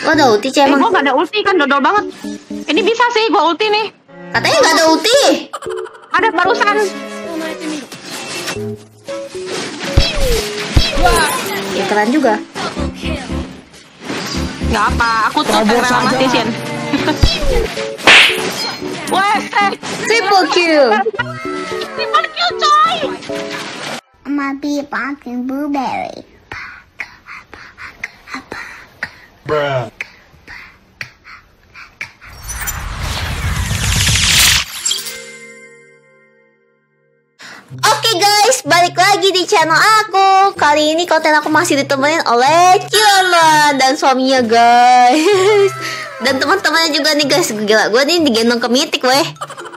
Lo ada ulti Cek emang? Gue gak ada ulti kan, dodol banget. Ini bisa sih gue ulti nih. Katanya gak ada ulti. Ada barusan. Ya keren juga. Gak apa, aku tuh rela mati Sien. Weh, Triple kill. triple kill coy. I'ma be barking blueberry. Bruh. Oke guys, balik lagi di channel aku. Kali ini konten aku masih ditemenin oleh Ciaman dan suaminya guys. Dan teman-temannya juga nih guys. Gila, gue nih digendong ke mitik weh.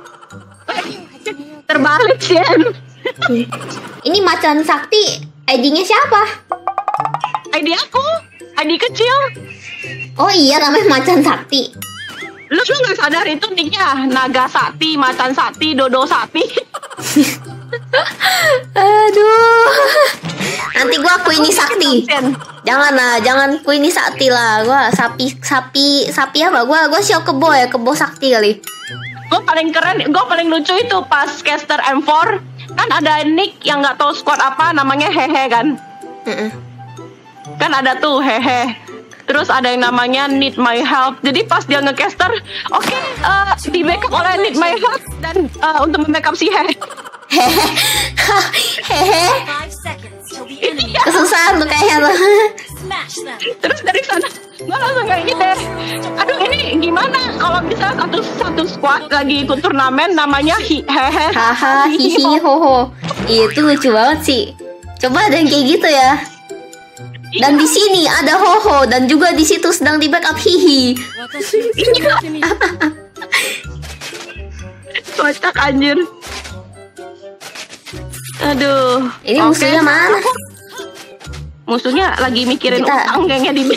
Terbalik Sien. Ini Macan Sakti, ID-nya siapa? ID aku, ID kecil. Oh iya, namanya Macan Sakti. Lu gak sadar itu nicknya Naga Sakti, Macan Sakti, Dodo Sakti. Aduh. Nanti gua Queenie Sakti. Jangan lah, jangan Queenie Sakti lah. Gua sapi apa? Gua kebo ya, kebo Sakti kali. Gue paling keren, gue paling lucu itu pas caster M4 kan ada nick yang nggak tahu squad apa namanya hehe kan. Kan ada tuh hehe. Terus ada yang namanya need my help. Jadi pas dia ngecaster, oke, di backup oleh need my help dan untuk membackup si hehe. Hehe. Kesusahan tuh kayaknya tuh. Terus dari sana gue langsung kayak gitu deh. Aduh ini gimana kalau bisa satu squad lagi ikut turnamen namanya hehe. Haha, hihi, hoho. Itu lucu banget sih. Coba ada yang kayak gitu ya. Dan di sini ada hoho dan juga di situ sedang di backup hihi. Kocak anjir. Aduh. Ini musuhnya mana? Musuhnya lagi mikirin Kita- utang kayaknya di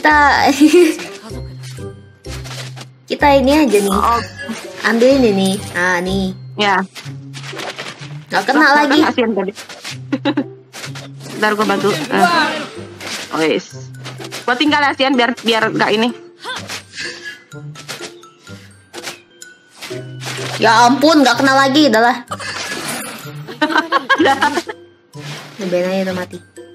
Kita ini aja nih. Oh, Ambil ini nih. Nah, nih. ya. Gak kena lagi. Kasihan tadi. Bentar gue bantu. Wis. Gue tinggal ya Sian biar gak ini. Ya ampun, gak kena lagi. Udah lah. Ngebein aja udah mati.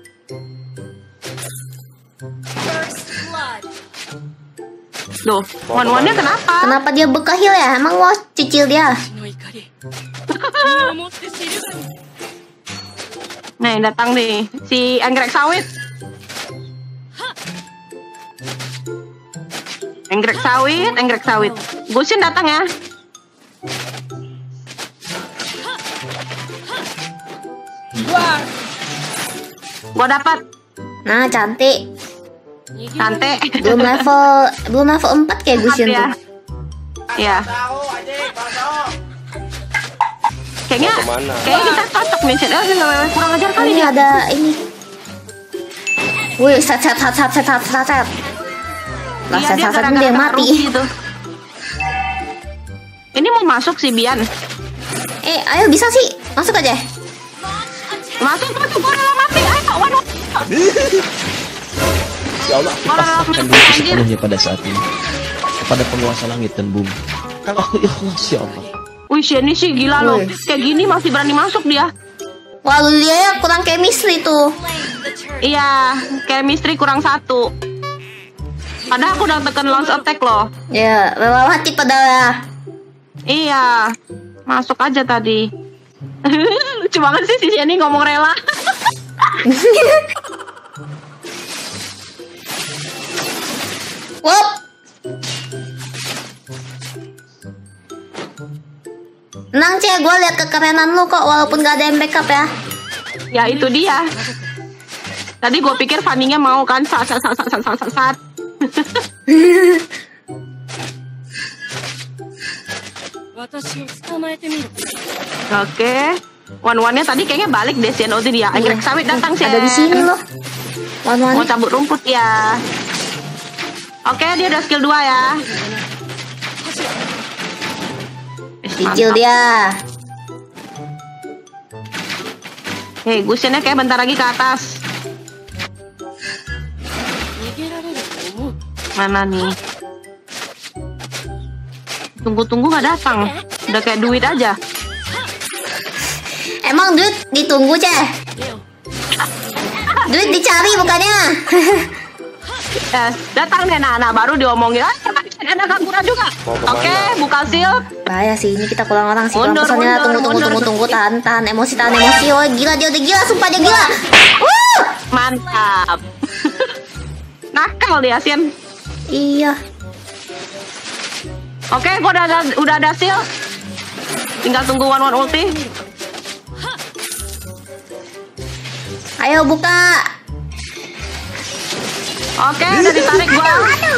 Duh, one-one-nya kenapa? Kenapa dia bekahil ya? Emang lo cicil dia? Nih datang nih si anggrek sawit. Anggrek sawit. Gusin datang ya. Gua dapat. Nah, cantik. Santai. Belum level 4 kayak Gusion ya. tuh. Iya. Kayaknya kita cocok nih. Kurang ajar kali Ini dia. ada ini. Wih, set. Lah, Iya, set dia dia gara-gara mati. rugi tuh. Ini mau masuk si Bian. Ayo bisa sih. Masuk aja. Masuk, gua rela mati. Ayo, waduh. Ya Allah, aku pasrahkan diri sepenuhnya pada saat ini kepada penguasa langit dan bumi. Kalau aku ikhlas ya Allah. Wih, ini sih gila loh. Wih. Kayak gini masih berani masuk dia. Wah, lu dia ya kurang chemistry tuh. Iya, chemistry kurang 1. Padahal aku udah tekan launch attack loh. Ya, rela mati padahal ya. Iya, masuk aja tadi. Lucu banget sih si Jenny ngomong rela. Wop. Tenang Cek, gue liat kekerenan lu kok walaupun gak ada yang backup ya. Ya itu dia. Tadi gue pikir Fanny-nya mau kan saat. Oke. One-one-nya tadi kayaknya balik deh Sian. Oh itu dia. Anggrek sawit datang Sian. Ada di sini loh. Wan-wan. Mau cabut rumput ya. Oke, dia udah skill 2 ya. Cicil dia. Hei, Gusionnya kayak bentar lagi ke atas. Mana nih? Tunggu-tunggu nggak datang. Udah kayak duit aja. Emang duit ditunggu, Ceh? Duit dicari bukannya? Datang deh, nah baru diomongin. Ada Kagura juga. Oke, buka shield. Bahaya sih, ini kita kurang orang sih. Mundur, Pesannya mundur. tunggu. Tahan emosi. Oh, gila, dia udah gila, sumpah dia gila. Mantap. Nakal dia, Sian. Iya. Oke, gua udah ada shield. Tinggal tunggu one ulti. Ayo buka. Oke, udah ditarik gua.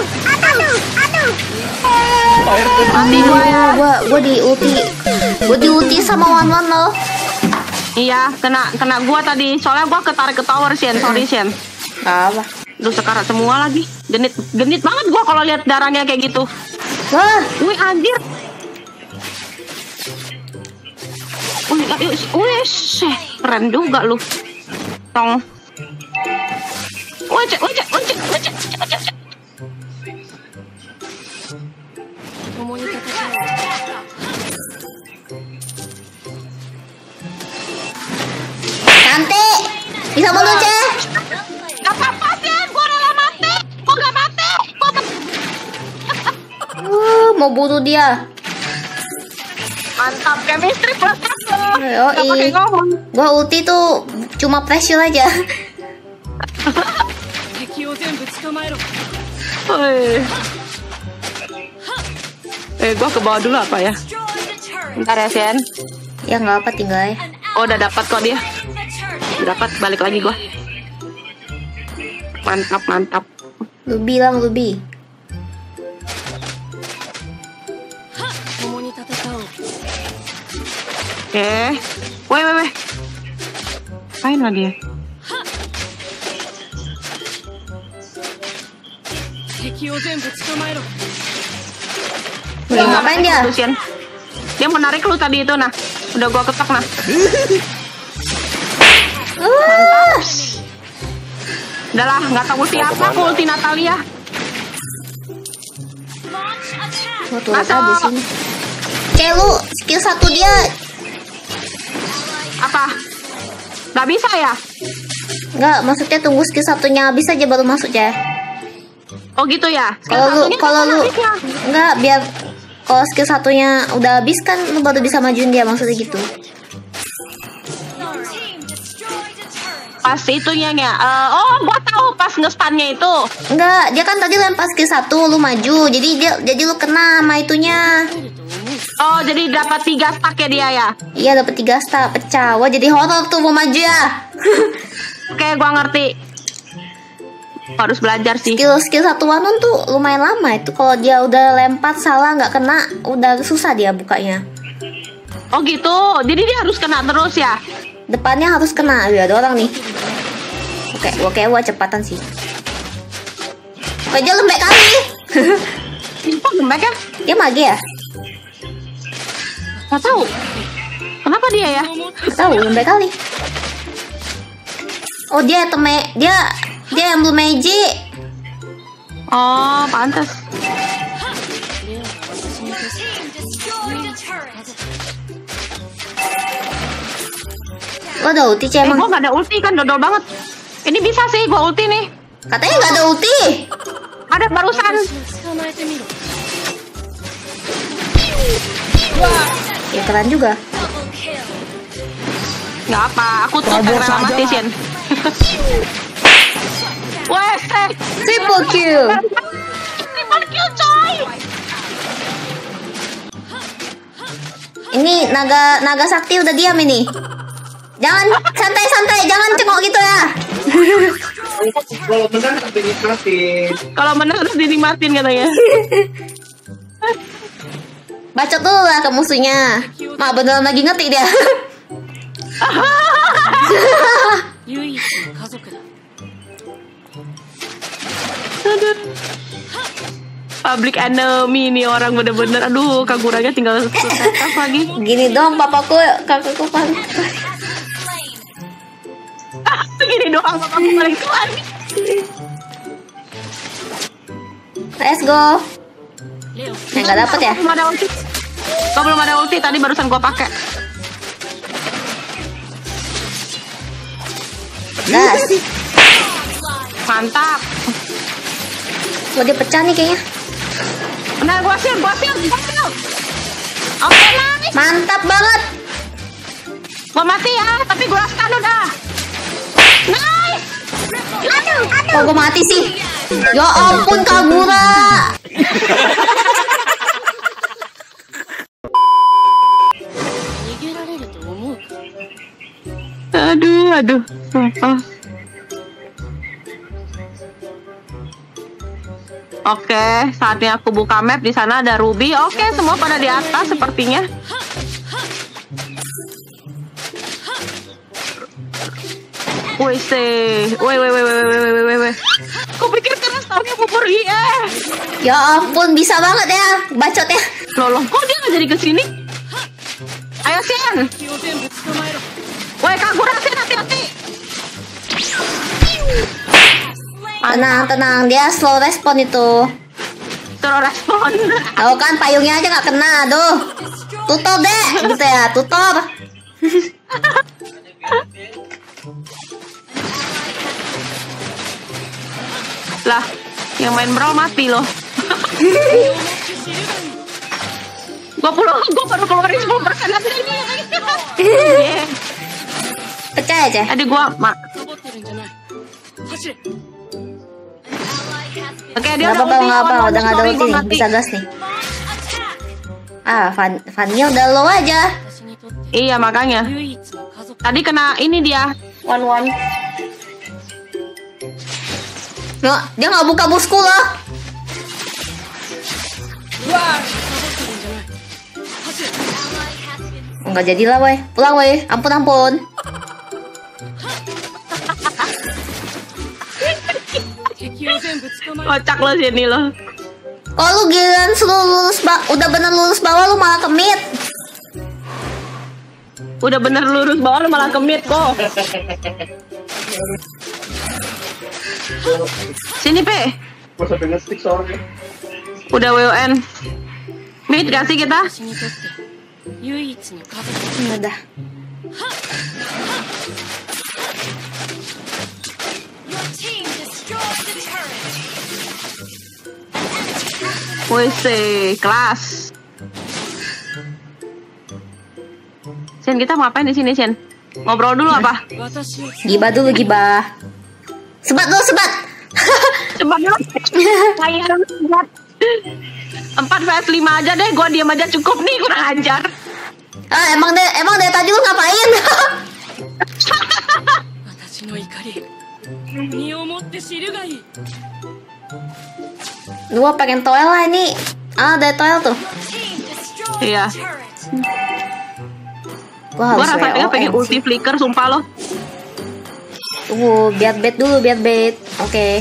Mati gua ya. Gua di ulti sama Wan loh. Iya, kena gua tadi. Soalnya gua ketarik ke tower, Sian. Sorry, Sian. Apa? Duh, sekarat semua lagi. Genit banget gua kalau lihat darahnya kayak gitu. Wah, Wih, anjir. Wih, keren juga lu. Tong. Wajah. cantik. Bisa mundur, Ceh. Gak apa-apa, Sian. Gua rela mati. Gua gak mati. Mau bunuh dia. Mantap, chemistry plus 1. Yoi. Gak pakai ngomong. Gua ulti tuh cuma pressure aja. Gua ke bawah dulu apa ya? Bentar ya, Sian. Ya nggak apa, tinggal ya. Oh, udah dapat kok dia. Udah dapat, balik lagi gua. Mantap. Lu bilang Ruby. Oke. Weh. Apain lagi ya? Wih, ngapain dia? Lucian. Dia menarik lu tadi itu, nah. Udah gua ketok, nah. Udahlah, nggak tahu ulti apa, aku ulti Natalia. Gua turut aja sini. Ceh, lu skill 1 dia. Apa? Nggak bisa ya? Nggak, maksudnya tunggu skill 1-nya habis aja baru masuk, Ceh. Oh gitu ya? Kalau lu nggak, biar kalau skill 1-nya udah habis kan lu baru bisa majuin dia, maksudnya gitu. Pas itunya ya. Gua tahu pas nge-stunnya itu. Enggak, dia kan tadi lempar skill 1, lu maju. Jadi lu kena sama itunya. Oh, jadi dapat 3 stack ya dia ya? Iya, dapat 3 stack pecah. Wah, jadi horor tuh mau maju ya. Oke, gua ngerti. Harus belajar sih. Skill 1 Wanon tuh lumayan lama itu. Kalau dia udah lempar salah nggak kena, udah susah dia bukanya. Oh gitu. Jadi dia harus kena terus ya? Depannya harus kena. Ada orang nih. Oke, wah cepatan sih. Dia lembek kali. Kok lembek ya? Dia mage ya? Gak tahu. Kenapa dia ya? Gak tahu, lembek kali. Oh, dia emblem magic. Oh, pantas. Lo ada ulti, Ceh, emang? Gua gak ada ulti kan, dodol banget. Ini bisa sih gua ulti nih. Katanya gak ada ulti. Ada barusan. Ya keren juga. Gak apa, aku tuh pengen mati Sien. Wes, Triple kill. Triple kill coy. Ini naga sakti udah diam ini. Jangan santai, jangan cengok gitu ya. Kalau menang harus dinikmatin. Kalau menang harus dinikmatin katanya. Bacot dulu lah ke musuhnya. Mak beneran lagi ngetik dia. Public enemy nih orang bener-bener. Aduh, Kaguranya tinggal setetes lagi. Gini dong papaku, kakakku paling. Gini doang papaku paling tua nih. Let's go. Nggak dapet ya? Gua belum ada ulti, tadi barusan gua pakai. Gas. Mantap. Wah, dia pecah nih kayaknya. Nah, gua siap. Oke, nice. Mantap banget. Gua mati ya, tapi gua stun udah. Nice. Oh, gue mati sih. Ya ampun, Kagura. Aduh. Sumpah. Oke, saatnya aku buka map. Di sana ada Ruby. Oke, semua pada di atas sepertinya. Wih. Aku pikir karena startnya bubur iya. Ya ampun, bisa banget ya, bacot ya. Loh, kok dia nggak jadi kesini? Ayo, Sian. Woi, Kagura, Sian, hati-hati. Tenang, dia slow respon itu. Terus respon. Tahu kan, payungnya aja nggak kena, aduh. Tutor deh, gitu ya, tutor. Lah, yang main brawl mati loh. Gua baru keluarin 10% lagi ini. Yeah. Pecah aja. Tadi gua Oke, dia Nggak apa-apa, udah nggak ada ulti nih, bisa gas nih. Vannya udah low aja. Iya, makanya. Tadi kena ini dia. One. Nggak, dia nggak buka busku loh. Nggak jadilah, woi. Pulang, woi. Ampun. Kocak lo sini lo. Oh, lu giliran udah bener lulus bawah lu malah kemit. Udah bener lurus bawah lu malah kemit kok. Sini, Pe. Gua sampai nge-stick soalnya. Udah WON. Mid gak sih kita? Udah. Wih sih, kelas. Sen, kita mau ngapain di sini, Sen? Ngobrol dulu apa? Gibah dulu, gibah. Sebat dulu, sebat. Coba dulu. 4 vs 5 aja deh, gua diam aja cukup nih, kurang ajar. Emang dari tadi lu ngapain? Gua pengen toel lah ini. Ada toel tuh. Iya. Gua Gua harus rasanya pengen WON ulti sih. flicker, sumpah lo. Tunggu, biar bait dulu, biar bait. Oke.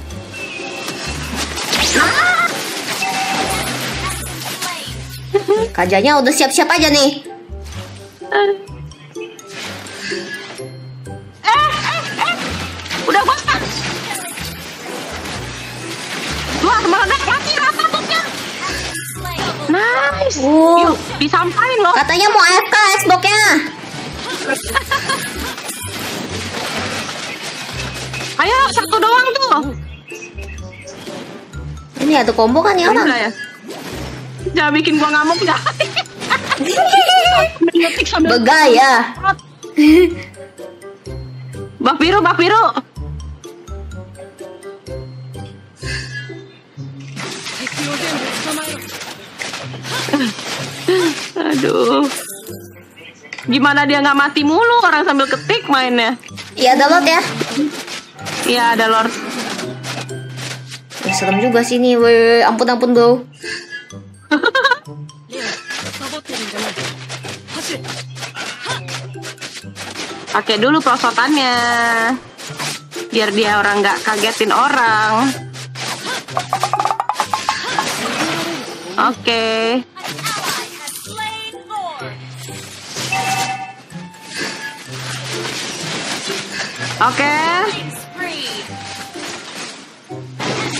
Kajanya udah siap-siap aja nih. Udah gua stuck. Wah, meledak lagi rata tutnya. Nice. Yuk, disampain loh. Katanya mau AFK Xbox-nya. Ayo, satu doang tuh. Ini ada combo kan ya orang? Gila ya. Jangan bikin gua ngamuk ya. Begaya. Bak biru. Aduh. Gimana dia nggak mati mulu orang sambil ketik mainnya? Iya, ada lot ya. Iya, ada Lord. Serem juga sih nih, weh. Ampun bro. Pakai dulu prosotannya. Biar dia orang nggak kagetin orang. Oke.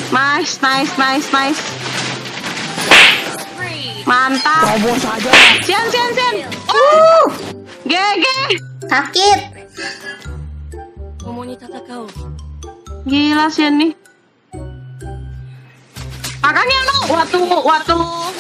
Nice. Mantap. Terobos aja. Sian. GG. Sakit. Gila Sian nih. Makanya lu waktu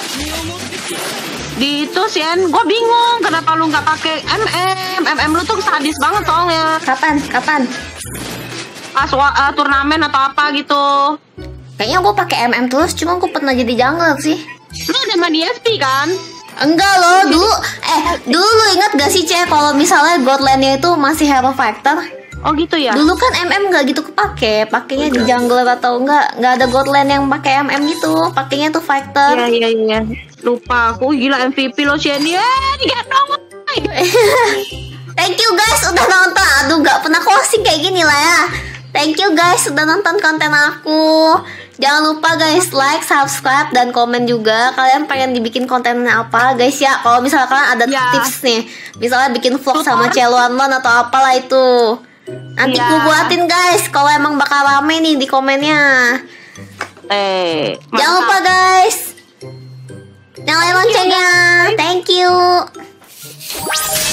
di itu Sian, gue bingung kenapa lu nggak pakai MM lu tuh sadis banget soalnya. Kapan? Pas turnamen atau apa gitu. Kayaknya gue pakai MM terus, cuma gue pernah jadi jungler sih. Lu udah main DSP kan? Enggak loh, dulu ingat gak sih Cek, kalau misalnya Godland-nya itu masih Hero Factor? Oh gitu ya? Dulu kan MM nggak gitu kepake, pakainya di jungler atau nggak ada Godland yang pakai MM gitu, pakainya tuh Factor. Iya. Lupa aku, gila MVP lo Sian ya, digendong. Thank you guys udah nonton. Aduh, nggak pernah closing kayak gini lah ya. Thank you guys udah nonton konten aku. Jangan lupa guys like, subscribe, dan komen juga. Kalian pengen dibikin kontennya apa guys ya. Kalau misalkan ada tips nih, misalnya bikin vlog sama Celuanlon atau apalah itu, nanti gue buatin guys. Kalau emang bakal rame nih di komennya. Jangan lupa guys, nyalain loncengnya. Thank you.